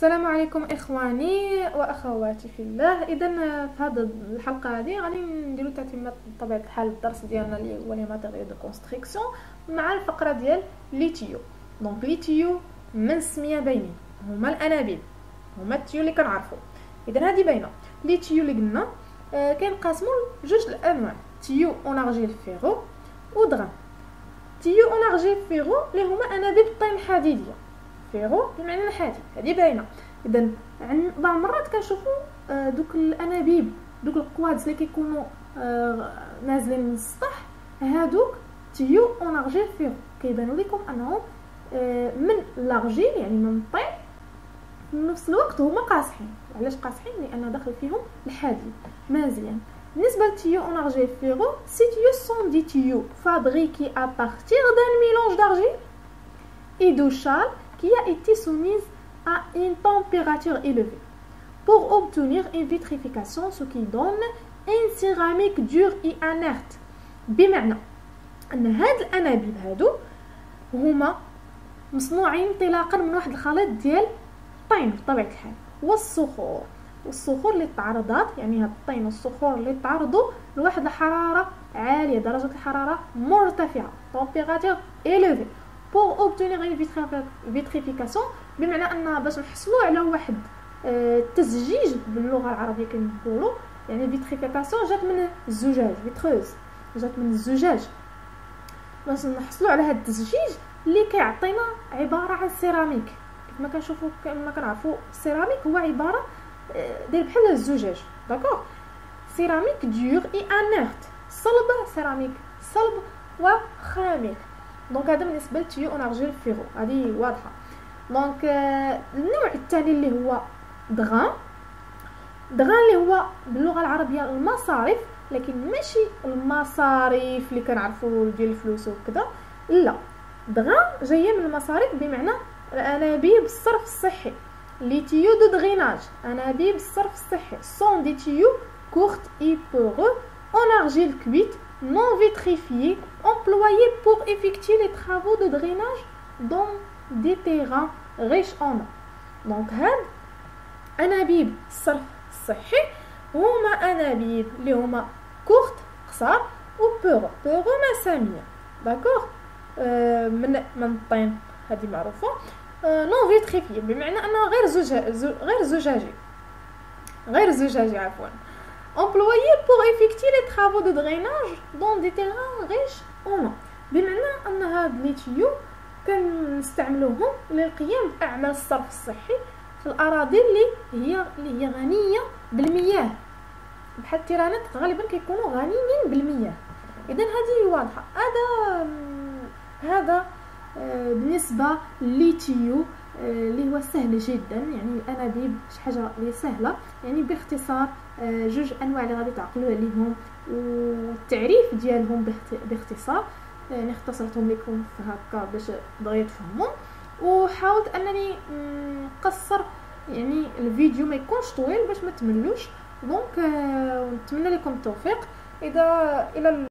السلام عليكم اخواني واخواتي في الله. اذا في هذه الحلقه هذه غادي نديرو تتمه بطبيعه الحال الدرس ديالنا اللي هو لي ماتيريال دو كونستركسيون مع الفقره ديال لي تيو. دونك لي تيو من السميه باينين هما الانابيب، هما التيو اللي كنعرفوا. اذا هذه باينه لي تيو اللي قلنا كينقسموا لجوج الانواع: تيو اون ارجيل فيرو ودغان. تيو اون ارجيل فيرو اللي هما انابيب الطين الحديديه، فيرو بمعنى الحديد، هذه باينه. اذا بعض المرات كنشوفوا دوك الانابيب، دوك القوادس اللي كيكونوا نازلين من السطح، هادوك تيو اون ارجيل فيرو كيبانوا لكم انهم من لارجيل يعني من الطين، في نفس الوقت هما قاصحين. علاش قاصحين؟ لان داخل فيهم الحديد مزيان. بالنسبه للتيو اون ارجيل فيرو، سي تيو سون دي تيو فابريكي ا بارتير دان ميلونج d'argile et d'eau chaude qui a été soumise à une température élevée pour obtenir une vitrification, ce qui donne une céramique dure et inerte. بمعنى ان هاد الانابيب هادو هما مصنوعين انطلاقا من واحد الخليط ديال الطين بطبيعه الحال والصخور اللي تعرضات، يعني هاد الطين والصخور اللي تعرضوا لواحد الحراره عاليه، درجه الحراره مرتفعه، température élevée pour obtenir une vitrification. بمعنى ان باش نحصلوا على واحد التزجيج باللغه العربيه كنقولوا، يعني فيتريفيكاسيون جات من الزجاج، فيتروز جات من الزجاج. باش نحصلوا على هذا التزجيج اللي كيعطينا عباره عن سيراميك. كيف ما كنشوفوا كما كنعرفوا السيراميك هو عباره داير بحال الزجاج، داكوغ. سيراميك دور اي انيرت، صلب، سيراميك صلب وخامل. دونك هذا بالنسبه للتيو اون ارجيل فيرو، هذه واضحه. دونك النوع الثاني اللي هو دغان اللي هو باللغه العربيه المصارف، لكن ماشي المصاريف اللي كنعرفوا ديال الفلوس وكذا، لا، دغان جايه من المصارف بمعنى الانابيب الصرف الصحي. لي تيو دو دريناج، انابيب الصرف الصحي، سون دي تيو كورت اي بورو اون ارجيل كويت non vitrifiés employés pour effectuer les travaux de drainage dans des terrains riches en eau. Donc هاد انابيب الصرف الصحي هما انابيب اللي هما كورت قصار و بورو مساميه، داكوغ، من الطين، هذه معروفه. non vitrifié بمعنى انه غير زجاجي عفوا. employés pour effectuer les travaux de drainage dans des terrains riches en eau، بمعنى ان هاد لي تيو كنستعملوهم للقيام باعمال الصرف الصحي في الاراضي اللي هي غنيه بالمياه، بحال التيرانات غالبا كيكونوا غنيين بالمياه. اذا هذه واضحه. هذا بالنسبه لي تيو اللي هو سهل جدا، يعني الانابيب شي حاجه اللي سهله. يعني باختصار جوج انواع اللي غادي تعقلوا عليهم والتعريف ديالهم باختصار، يعني اختصرتهم لكم هكا باش دغيا تفهموا. وحاولت انني نقصر يعني الفيديو ما يكونش طويل باش ما تملوش. دونك نتمنى لكم التوفيق. الى